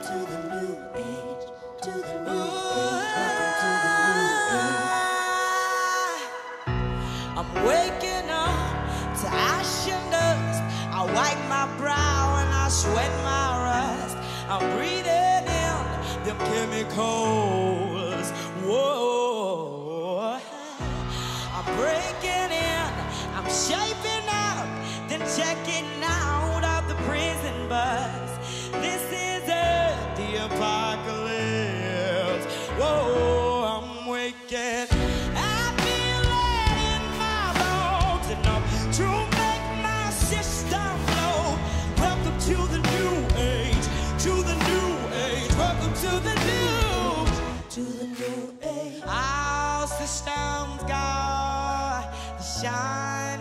to the new age, to the new age, welcome to the new age. I'm waking up to ash and dust. I wipe my brow and I sweat my rust. I'm breathing in them chemicals. Whoa. I'm breaking in, I'm shaping up, then checking out of the prison bus. This is the apocalypse. Whoa, I'm waking. I feel it in my bones enough to make my system blow. Welcome to the new age, to the new age. Welcome to the new age. Our systems got the shine.